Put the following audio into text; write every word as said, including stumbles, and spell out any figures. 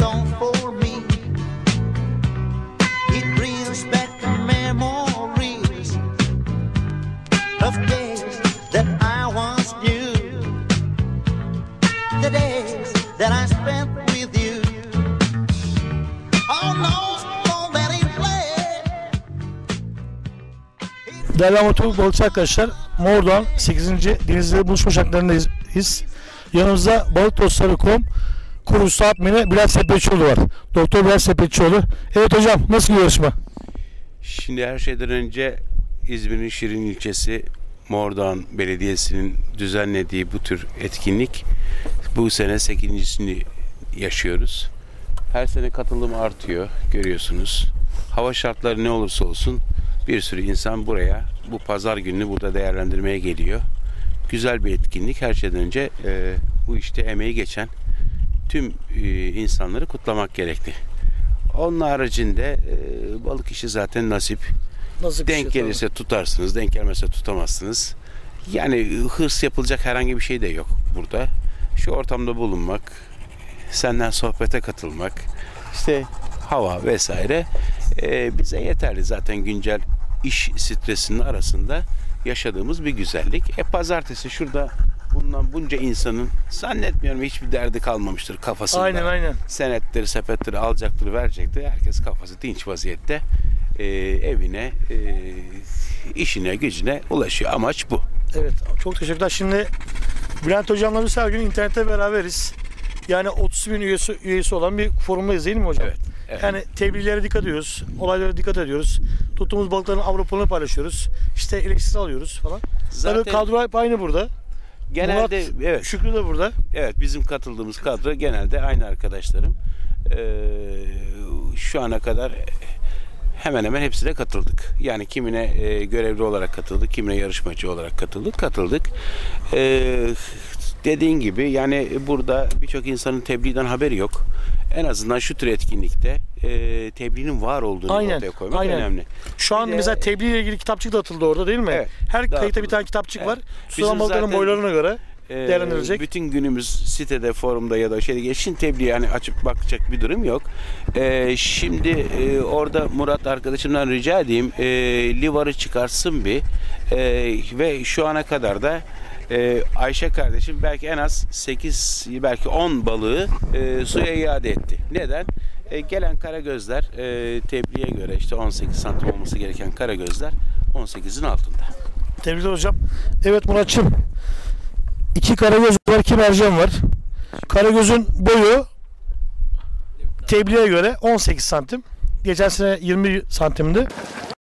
song for me. It brings back the memories of days that I once knew, the days that I spent with you. Oh no, no, that ain't play. Değerli amatör balıkçı arkadaşlar, Mordoğan sekizinci Denizli Buluşma Şartları'ndayız. Yanımızda balık dostları nokta com kurucusu admini Bülent Sepetçioğlu var. Doktor Bülent Sepetçioğlu. Evet hocam, nasıl bir yarışma? Şimdi her şeyden önce İzmir'in Şirin ilçesi Mordoğan Belediyesi'nin düzenlediği bu tür etkinlik bu sene sekizincisini yaşıyoruz. Her sene katılım artıyor, görüyorsunuz. Hava şartları ne olursa olsun bir sürü insan buraya bu pazar gününü burada değerlendirmeye geliyor. Güzel bir etkinlik. Her şeyden önce e, bu işte emeği geçen tüm e, insanları kutlamak gerekli. Onun haricinde e, balık işi zaten nasip. Nasıl bir Denk şey, gelirse tabii tutarsınız, denk gelmezse tutamazsınız. Yani hırs yapılacak herhangi bir şey de yok burada. Şu ortamda bulunmak, senden sohbete katılmak, işte hava vesaire e, bize yeterli. Zaten güncel iş stresinin arasında yaşadığımız bir güzellik. E pazartesi şurada bundan bunca insanın zannetmiyorum hiçbir derdi kalmamıştır kafasında. Aynen aynen. Senetleri, sepetleri alacaktır, verecektir. Herkes kafası dinç vaziyette e, evine, e, işine, gücüne ulaşıyor. Amaç bu. Evet, çok teşekkürler. Şimdi Bülent hocamla biz her gün internette beraberiz. Yani otuz bin üyesi, üyesi olan bir forumdayız değil mi hocam? Evet. Evet. Yani tebliğlere dikkat ediyoruz, olaylara dikkat ediyoruz. Tuttuğumuz balıkların avropalarını paylaşıyoruz. İşte elektriksiz alıyoruz falan. Zaten Tabii kadro hep aynı burada. genelde Murat, evet. Şükrü de burada. Evet, bizim katıldığımız kadro genelde aynı arkadaşlarım. Ee, şu ana kadar hemen hemen hepsine katıldık. Yani kimine e, görevli olarak katıldık, kimine yarışmacı olarak katıldık, katıldık. Ee, dediğin gibi yani burada birçok insanın tebliğden haberi yok. En azından şu tür etkinlikte e, tebliğinin var olduğunu Aynen, ortaya koymak aynen. önemli. Şu an Bir de- mesela tebliğ ile ilgili kitapçık da atıldı orada değil mi? Evet, Her kayıtta dağıtıldı. bir tane kitapçık Evet. var. Bizim Sudan balıkların zaten- boylarına göre Ee, değerlendirilecek. bütün günümüz sitede, forumda ya da şeyde geçin tebliğ yani açıp bakacak bir durum yok. Ee, şimdi e, orada Murat arkadaşımdan rica edeyim e, livarı çıkarsın bir E, ve şu ana kadar da e, Ayşe kardeşim belki en az sekiz belki on balığı e, suya iade etti. Neden? E, gelen karagözler e, tebliğe göre işte on sekiz santim olması gereken karagözler on sekizin altında. Tebrikler hocam. Evet Muratçım. İki karagöz var, iki mercan var. Karagözün boyu tebliğe göre on sekiz santim. Geçen sene yirmi santimdi.